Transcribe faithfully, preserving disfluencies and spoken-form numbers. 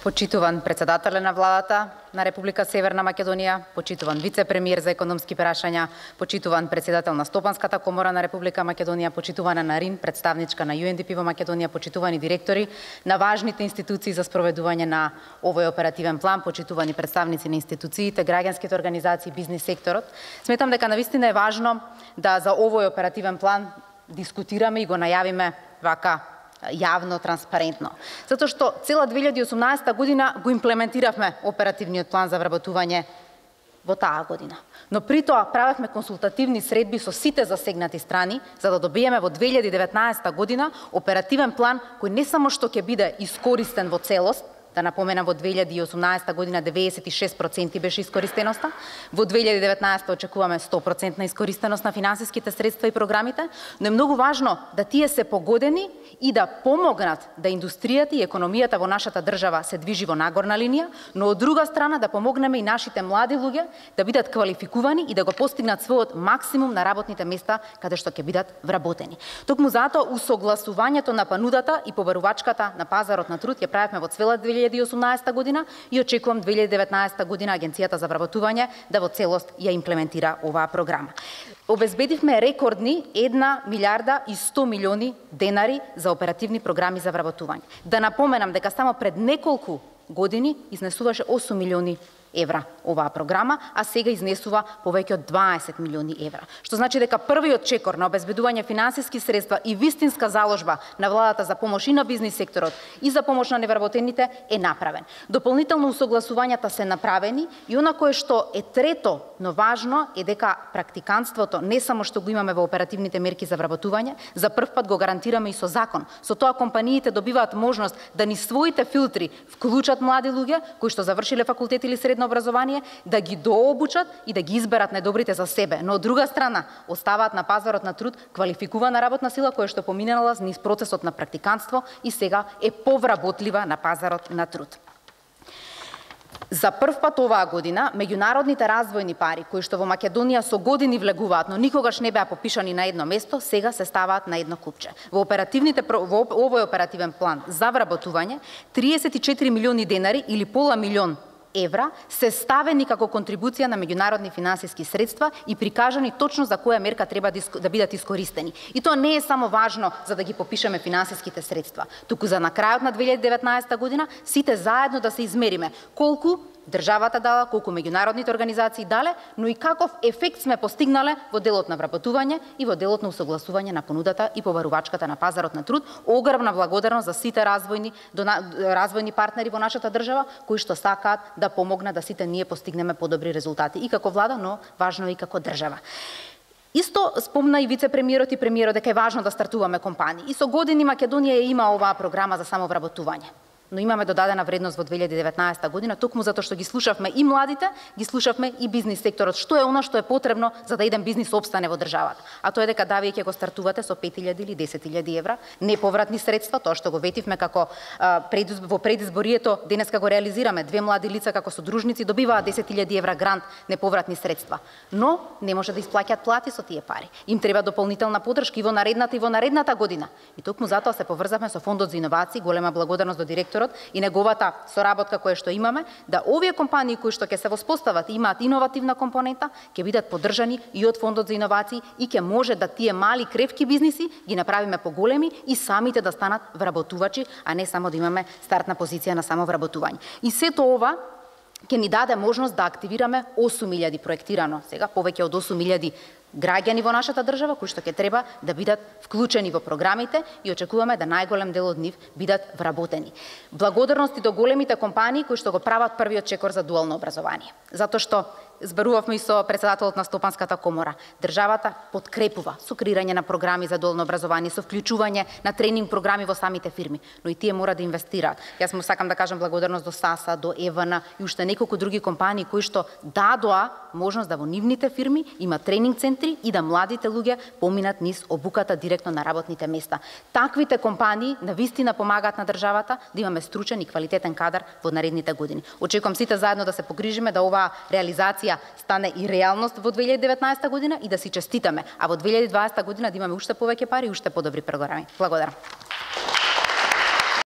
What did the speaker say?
Почитуван председателе на владата на Република Северна Македонија, почитуван вице-премиер за економски прашања, почитуван председател на Стопанската комора на Република Македонија, почитувана Нарин, представничка на Ю Ен Ди Пи во Македонија, почитувани директори на важните институции за спроведување на овој оперативен план, почитувани представници на институциите, граѓанските организации, бизнис секторот. Сметам дека навистина е важно да за овој оперативен план дискутираме и го најавиме вака јавно, транспарентно. Затоа што цела две илјади и осумнаесета година го имплементиравме оперативниот план за вработување во таа година. Но при тоа правевме консултативни средби со сите засегнати страни за да добиеме во две илјади и деветнаесета година оперативен план кој не само што ќе биде искористен во целост, да напоменам во две илјади и осумнаесета година деветдесет и шест проценти беше искористеноста, во две илјади и деветнаесета очекуваме сто проценти искористеност на финансиските средства и програмите, но е многу важно да тие се погодени и да помогнат да индустријата и економијата во нашата држава се движи во нагорна линија, но од друга страна да помогнеме и нашите млади луѓе да бидат квалификувани и да го постигнат својот максимум на работните места каде што ќе бидат вработени. Токму затоа усогласувањето на понудата и побарувачката на пазарот на труд ја правевме во цела две илјади и осумнаесета година и очекувам две илјади и деветнаесета година Агенцијата за вработување да во целост ја имплементира оваа програма. Обезбедивме рекордни една милиарда и сто милиони денари за оперативни програми за вработување. Да напоменам дека само пред неколку години изнесуваше осум милиони евра оваа програма, а сега изнесува повеќе од дваесет милиони евра. Што значи дека првиот чекор на обезбедување финансиски средства и вистинска заложба на владата за помош и на бизнис секторот и за помош на невработените е направен. Дополнително усогласувањата се направени и она кое што е трето, но важно е дека практиканството не само што го имаме во оперативните мерки за вработување, за прв пат го гарантираме и со закон. Со тоа компаниите добиваат можност да низ своите филтри вклучат млади луѓе кои што завршиле факултет или средно образование, да ги дообучат и да ги изберат најдобрите за себе, но од друга страна оставаат на пазарот на труд квалификувана работна сила која што поминала низ процесот на практиканство и сега е повработлива на пазарот на труд. За прв пат оваа година меѓународните развојни пари кои што во Македонија со години влегуваат, но никогаш не беа попишани на едно место, сега се ставаат на едно купче. Во оперативните во овој оперативен план за вработување триесет и четири милиони денари или пола милион евра се ставени како контрибуција на меѓународни финансиски средства и прикажани точно за која мерка треба да бидат искористени. И тоа не е само важно за да ги попишеме финансиските средства, туку за на крајот на две илјади и деветнаесета година сите заедно да се измериме колку државата дала, колку меѓународните организации дале, но и каков ефект сме постигнале во делот на вработување и во делот на усогласување на понудата и побарувачката на пазарот на труд. Огромна благодарност за сите развојни развојни партнери во нашата држава кои што сакаат да помогнат да сите ние постигнеме подобри резултати и како влада, но важно и како држава. Исто спомна и вице-премиерот и премиерот дека е важно да стартуваме компании. И со години Македонија има оваа програма за самовработување. Но имаме додадена вредност во две илјади и деветнаесета година, токму затоа што ги слушавме и младите, ги слушавме и бизнис секторот. Што е она што е потребно за да еден бизнис опстане во државата? А тоа е дека да веќе го стартувате со пет илјади или десет илјади евра, неповратни средства, тоа што го ветивме како а, пред, во предизборието, денеска го реализираме. Две млади лица како содружници добиваат десет илјади евра грант неповратни средства. Но не може да исплаќаат плати со тие пари. Им треба дополнителна поддршка и во наредната и во наредната година. И токму затоа се поврзавме со Фондот за иновации, голема благодарност до директорот и неговата соработка која што имаме, да овие компании кои што ќе се воспостават и имаат иновативна компонента, ќе бидат поддржани и од Фондот за иновации и ќе може да тие мали кревки бизниси ги направиме поголеми и самите да станат вработувачи, а не само да имаме стартна позиција на само вработување. И сето ова ќе ни даде можност да активираме осум илјади проектирано, сега повеќе од осум илјади граѓани во нашата држава кои што ќе треба да бидат вклучени во програмите и очекуваме да најголем дел од нив бидат вработени. Благодарности до големите компании кои што го прават првиот чекор за дуално образование. Затоа што зборувавме и со председателот на Стопанската комора. Државата подкрепува со креирање на програми за дуално образование, со вклучување на тренинг програми во самите фирми, но и тие мора да инвестираат. Јас му сакам да кажам благодарност до САСА, до ЕВН и уште неколку други компании кои што дадоа можност да во нивните фирми има тренинг центри и да младите луѓе поминат низ обуката директно на работните места. Таквите компании навистина помагаат на државата да имаме стручен и квалитетен кадар во наредните години. Очекувам сите заедно да се погрижиме да оваа реализација стане и реалност во две илјади и деветнаесета година и да си честитаме, а во две илјади и дваесета година да имаме уште повеќе пари и уште подобри програми. Благодарам.